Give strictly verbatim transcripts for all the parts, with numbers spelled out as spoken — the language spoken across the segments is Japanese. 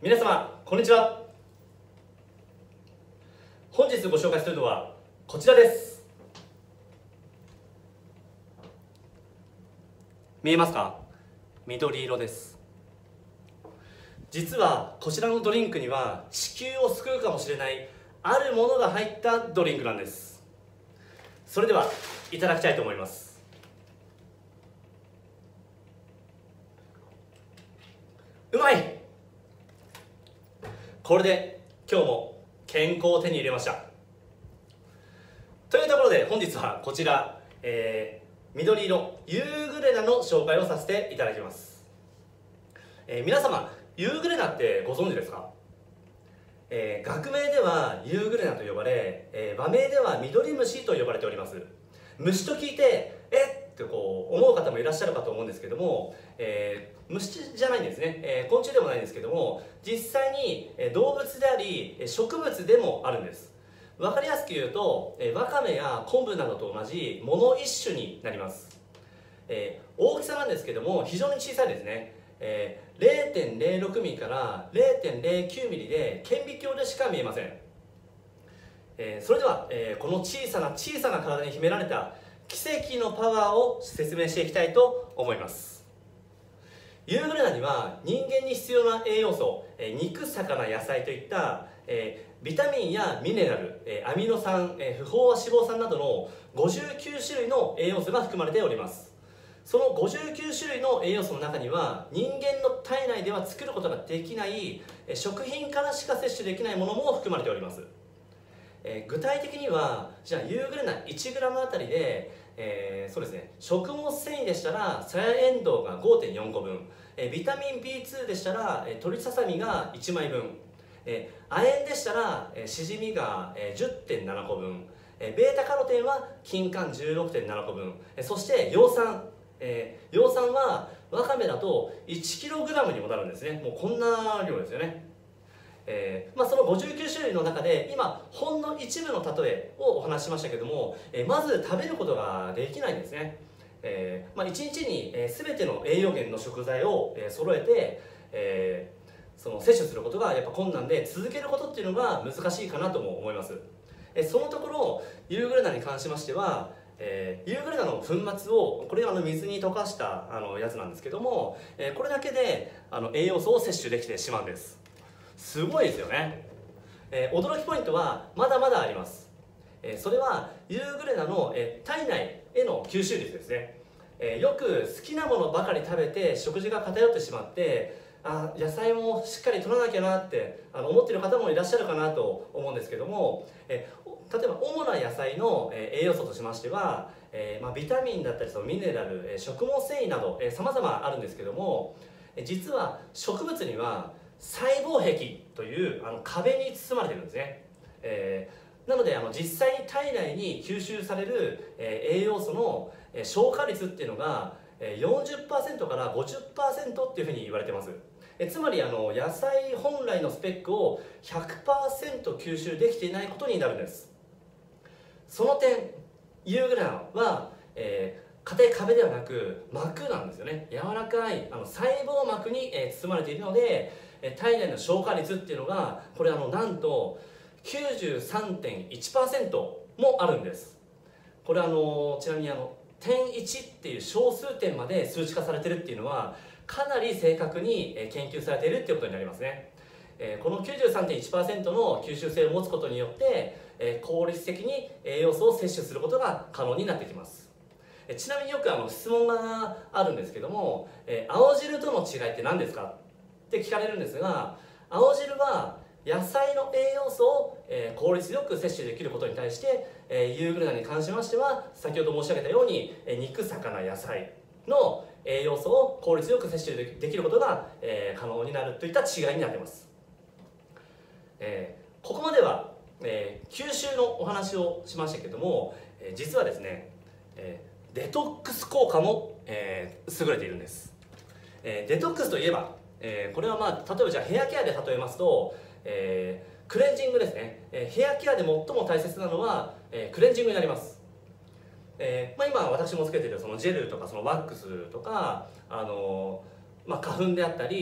皆様こんにちは。本日ご紹介するのはこちらです。見えますか？緑色です。実はこちらのドリンクには地球を救うかもしれないあるものが入ったドリンクなんです。それではいただきたいと思います。うまい。これで今日も健康を手に入れました。というところで本日はこちら、えー、緑色ユーグレナの紹介をさせていただきます。えー、皆様ユーグレナってご存知ですか？えー、学名ではユーグレナと呼ばれ、えー、和名ではミドリムシと呼ばれております。虫と聞いてえっってこう思う方もいらっしゃるかと思うんですけども、えー、虫じゃないんですね、えー、昆虫でもないんですけども、実際に動物であり植物でもあるんです。分かりやすく言うと、わかめや昆布などと同じ藻の一種になります。えー、大きさなんですけども非常に小さいですね。えー、れいてんれいろくミリかられいてんれいきゅうミリで顕微鏡でしか見えません。えー、それでは、えー、この小さな小さな体に秘められた奇跡のパワーを説明していきたいと思います。ユーグレナには人間に必要な栄養素、えー、肉、魚、野菜といった、えー、ビタミンやミネラル、えー、アミノ酸、えー、不飽和脂肪酸などのごじゅうきゅうしゅるいの栄養素が含まれております。そのごじゅうきゅうしゅるいの栄養素の中には人間の体内では作ることができない食品からしか摂取できないものも含まれております。えー、具体的にはじゃあユーグレナ いちグラム あたりで、えー、そうですね、食物繊維でしたらさやえんどうが ごてんよんこぶん、えー、ビタミン ビーツー でしたら、えー、鶏ささみがいちまいぶん、えー、亜鉛でしたら、えー、しじみが、えー、じゅってんななこぶん、えー、ベータカロテンは金柑 じゅうろくてんななこぶん、えー、そして葉酸、えー、葉酸はわかめだと いちキログラム にもなるんですね。もうこんな量ですよね。えーまあ、そのごじゅうきゅうしゅるいの中で今ほんの一部の例えをお話ししましたけども、えー、まず食べることができないんですね。えーまあ、いちにちに、えー、全ての栄養源の食材を、えー、揃えて、えー、その摂取することがやっぱ困難で続けることっていうのが難しいかなとも思います。えー、そのところユーグレナに関しましては、えー、ユーグレナの粉末をこれはあの水に溶かしたあのやつなんですけども、えー、これだけであの栄養素を摂取できてしまうんです。すごいですよね。えー、驚きポイントはまだまだあります。えー、それはユーグレナの、えー、体内への吸収率ですね。えー、よく好きなものばかり食べて食事が偏ってしまって、あ野菜もしっかり取らなきゃなってあの思っている方もいらっしゃるかなと思うんですけども、えー、例えば主な野菜の、えー、栄養素としましては、えーまあ、ビタミンだったりそのミネラル、えー、食物繊維などさまざまあるんですけども、えー、実は植物には細胞壁というあの壁に包まれてるんですね。えー、なのであの実際に体内に吸収される、えー、栄養素の、えー、消化率っていうのが、えー、よんじゅっパーセント から ごじゅっパーセント っていうふうに言われてます。えー、つまりあの野菜本来のスペックを ひゃくパーセント 吸収できていないことになるんです。その点ユーグレナは、えー硬い壁ではなく膜なんですよね。柔らかいあの細胞膜に、えー、包まれているので、えー、体内の消化率っていうのがこれあのなんと きゅうじゅうさんてんいちパーセント もあるんです。これあのちなみにあの点いちっていう小数点まで数値化されてるっていうのはかなり正確に研究されているっていうことになりますね。えー、この きゅうじゅうさんてんいちパーセント の吸収性を持つことによって、えー、効率的に栄養素を摂取することが可能になってきます。ちなみによくあの質問があるんですけども、えー、青汁との違いって何ですかって聞かれるんですが、青汁は野菜の栄養素を、えー、効率よく摂取できることに対して、えー、ユーグレナに関しましては先ほど申し上げたように、えー、肉、魚、野菜の栄養素を効率よく摂取できることが、えー、可能になるといった違いになっています。えー、ここまでは、えー、吸収のお話をしましたけども、えー、実はですね、えーデトックス効果も、えー、優れているんです。えー、デトックスといえば、えー、これはまあ例えばじゃあヘアケアで例えますと、えー、クレンジングですね。えー、ヘアケアで最も大切なのは、えー、クレンジングになります。えーまあ、今私もつけているそのジェルとかそのワックスとか、あのーまあ、花粉であったり、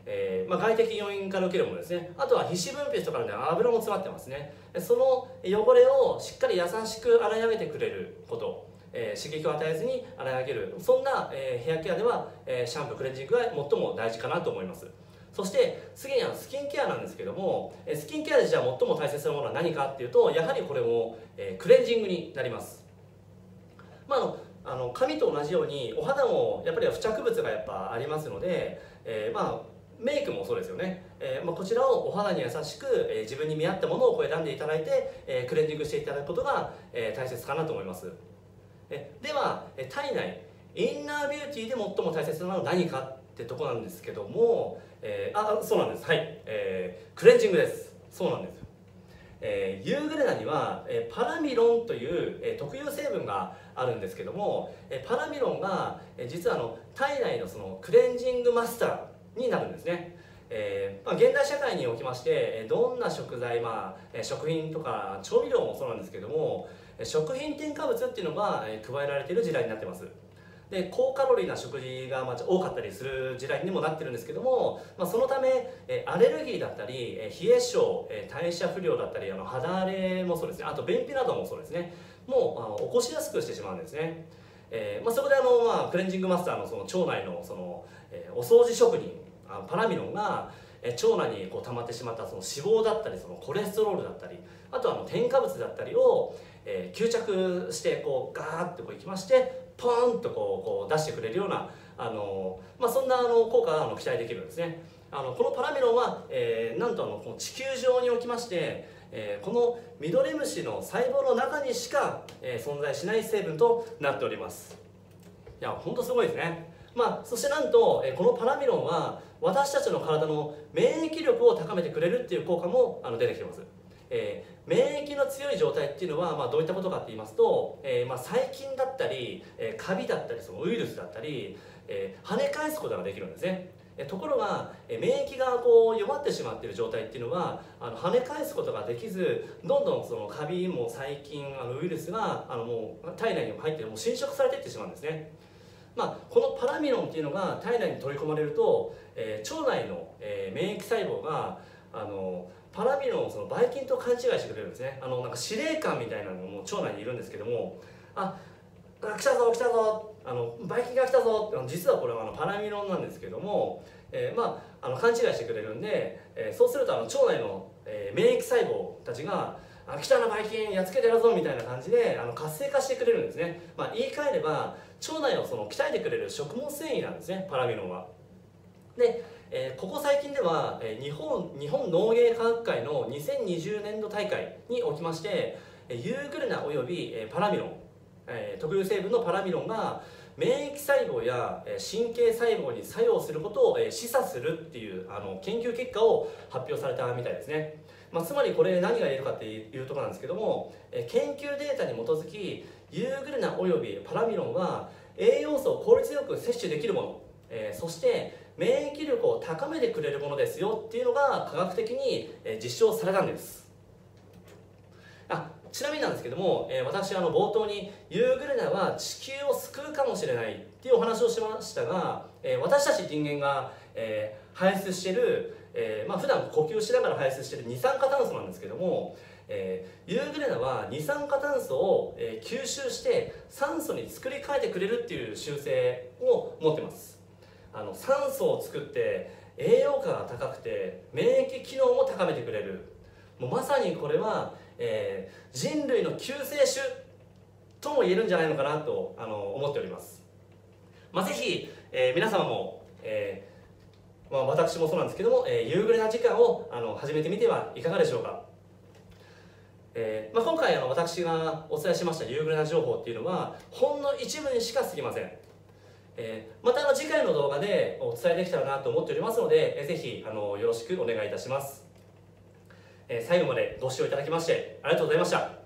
えーまあ、外的要因から受けるものですね。あとは皮脂分泌とかで油も詰まってますね。その汚れをしっかり優しく洗い上げてくれること、えー、刺激を与えずに洗い上げる、そんな、えー、ヘアケアでは、えー、シャンプークレンジングが最も大事かなと思います。そして次にはスキンケアなんですけども、スキンケアでじゃあ最も大切なものは何かっていうと、やはりこれも、えー、クレンジングになります。まあ、あのあの髪と同じようにお肌もやっぱり付着物がやっぱありますので、えー、まあメイクもそうですよね、えーまあ、こちらをお肌に優しく、えー、自分に見合ったものをこう選んでいただいて、えー、クレンジングしていただくことが、えー、大切かなと思います。えでは、えー、体内インナービューティーで最も大切なのは何かってとこなんですけども、えー、あそうなんです、はい、えー、クレンジングです。そうなんですよ。えー、ユーグレナには、えー、パラミロンという、えー、特有成分があるんですけども、えー、パラミロンが、えー、実はあの体内のそのクレンジングマスターになるんですね。えーまあ、現代社会におきまして、えー、どんな食材、まあえー、食品とか調味料もそうなんですけども、食品添加物っていうのが、えー、加えられている時代になってます。で高カロリーな食事がまあ多かったりする時代にもなってるんですけども、まあ、そのためえアレルギーだったりえ冷え性、え代謝不良だったりあの肌荒れもそうですね、あと便秘などもそうですね、もうあの起こしやすくしてしまうんですね。えーまあ、そこであの、まあ、クレンジングマスターのその腸内のその、えー、お掃除職人あパラミロンがえ腸内にこう溜まってしまったその脂肪だったりそのコレステロールだったり、あとはあの添加物だったりを、えー、吸着してこうガーッとこういきましてポーンとこうこう出してくれるようなあの、まあ、そんなあの効果があの期待できるんですね。あのこのパラミロンは、えー、なんとあのこの地球上におきまして、えー、このミドリムシの細胞の中にしか、えー、存在しない成分となっております。いや本当すごいですね。まあ、そしてなんと、えー、このパラミロンは私たちの体の免疫力を高めてくれるっていう効果もあの出てきています。えー、免疫の強い状態っていうのは、まあ、どういったことかって言いますと、えーまあ、細菌だったり、えー、カビだったりそのウイルスだったり、えー、跳ね返すことができるんですね。えー、ところが、えー、免疫がこう弱ってしまっている状態っていうのはあの跳ね返すことができず、どんどんそのカビも細菌あのウイルスがあのもう体内に入ってもう侵食されていってしまうんですね。まあ、このパラミロンっていうのが体内に取り込まれると、えー、腸内の、えー、免疫細胞があのパラミロンをそのばい菌と勘違いしてくれるんですね。あのなんか司令官みたいなのも腸内にいるんですけども、ああ来たぞ来たぞ、あのばい菌が来たぞって、実はこれはあのパラミロンなんですけども、えー、まああの勘違いしてくれるんで、えー、そうするとあの腸内の、えー、免疫細胞たちがあ来たなばい菌やっつけてやるぞみたいな感じであの活性化してくれるんですね。まあ、言い換えれば腸内をその鍛えてくれる食物繊維なんですね、パラミロンは。で、えー、ここ最近では、えー、日本日本農芸科学会のにせんにじゅうねんど大会におきまして、えー、ユーグレナおよび、えー、パラミロン、えー、特有成分のパラミロンが免疫細胞や、えー、神経細胞に作用することを、えー、示唆するっていうあの研究結果を発表されたみたいですね。まあ、つまりこれ何が言えるかっていうところなんですけども、えー、研究データに基づきユーグレナおよびパラミロンは栄養素を効率よく摂取できるもの、えー、そして免疫力を高めてくれるものですよっていうのが科学的に実証されたんです。あちなみになんですけども、えー、私あの冒頭にユーグレナは地球を救うかもしれないっていうお話をしましたが、えー、私たち人間が、えー、排出している、えーまあ、普段呼吸しながら排出している二酸化炭素なんですけども、えー、ユーグレナは二酸化炭素を、えー、吸収して酸素に作り変えてくれるっていう習性を持ってます。あの酸素を作って栄養価が高くて免疫機能も高めてくれる、もうまさにこれは、えー、人類の救世主とも言えるんじゃないのかなとあの思っております。まあ、ぜひ、えー、皆様も、えーまあ、私もそうなんですけども、えー、ユーグレナ時間をあの始めてみてはいかがでしょうか。えーまあ、今回あの私がお伝えしましたユーグレナ情報っていうのはほんの一部にしか過ぎません。えー、またあの次回の動画でお伝えできたらなと思っておりますので、えー、ぜひあのよろしくお願いいたします。えー、最後までご視聴いただきましてありがとうございました。